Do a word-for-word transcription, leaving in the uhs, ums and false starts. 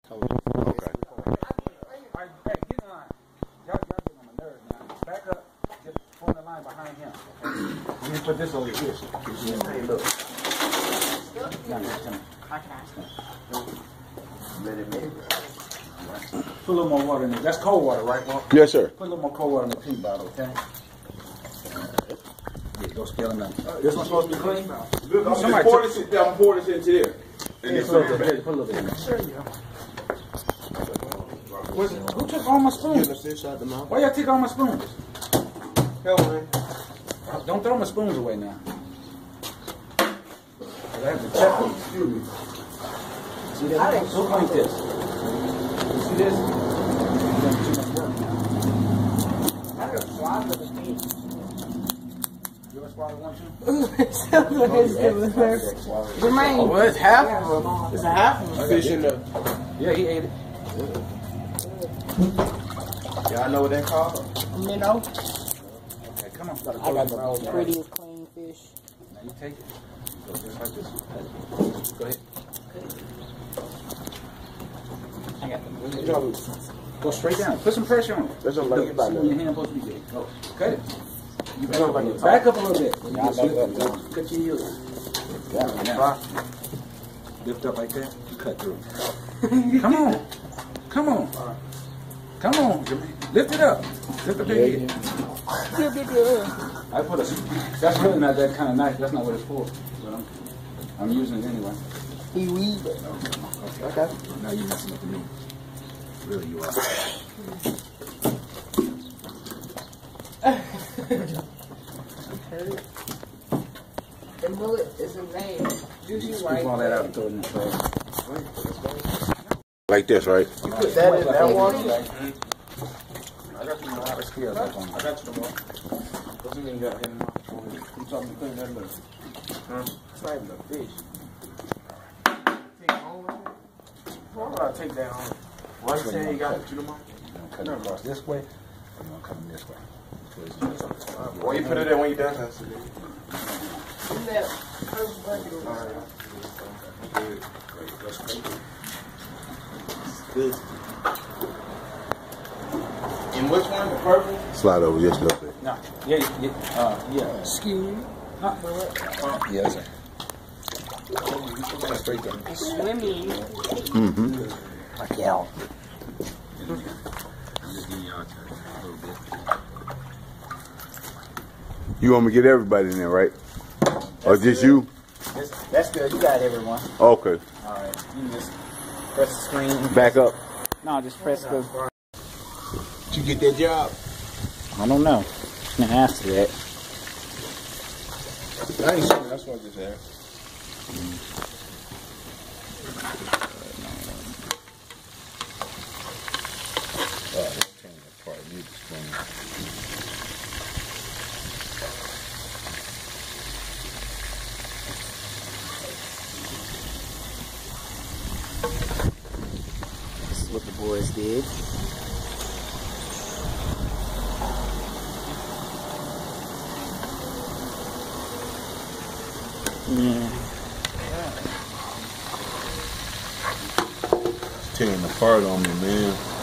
Okay. Alright, hey, get in line. Y'all, y'all getting on my nerves now. Back up. Just form the line behind him. Okay? Let me put this over here. Hey, look. Come here, come here. Let it make. Put a little more water in there. That's cold water, right, Walt? Yes, sir. Put a little more cold water in the pee bottle, okay? Yeah, go scale them out. Uh, this one's supposed to be clean? Look, I'm just pour this, in, I'm pour this into there. And Yeah, put, a little bit, put a little bit in there. Sure, yeah. Who took all my spoons? Why y'all take all my spoons? Hell, man. Don't throw my spoons away now. I have to check them. Excuse me. See that? Look like this. You see this? I got a swab of the thing. You want to swallow one too? Jermaine. Oh, well, it's half of them. It's a half of a fish in there. Yeah, he ate it. Y'all know what that called? Minnow. Okay, come on. I got the most prettiest clean fish. Now you take it. Go just like this. Go ahead. I got the Go straight down. Put some pressure on it. There's a lady Look, back see there. where your hand supposed to be there. Go. Cut it. You back, There's a up, lady a little. back up a little bit. Yeah, I back up. Cut your heels. Yeah, now. Lift up like that. You cut through. Come on. Come on. Come on, Jermaine. Lift it up. Lift up your head. I put a. That's really not that kind of knife. That's not what it's for. But I'm, I'm using it anyway. He weed. Okay. Okay. Now you're messing up the meat. Really, you are. The bullet is a vein. You scoop all that out and throw it in the tray. Like this, right? You put that in that one. I got you more. Let's clear that one. I got you more. What's in there? I'm talking to clean that look. Huh? It's not even a fish. Take home. Why would I take that home? Why you saying you got it to the market? You're gonna cut it across this way, or you're gonna cut them this way. Why you put it in when you done that? In which one? The purple? Slide over just a little bit. No. Yeah, yeah, uh, yeah. Excuse me. Huh? Uh, yeah, sir. Straight there. Swimming. Mm-hmm. Like y'all. Just give y'all a little bit. You want me to get everybody in there, right? That's or just good. You? That's, that's good. You got everyone. Okay. All right. You can just press the screen. Back up. No, just press the. Did you get that job? I don't know. I'm gonna ask you that. I ain't sure. That's what I just asked. Oh, let's turn that part. Need the screen. This is what the boys did. Yeah. It's tearing apart on me, man.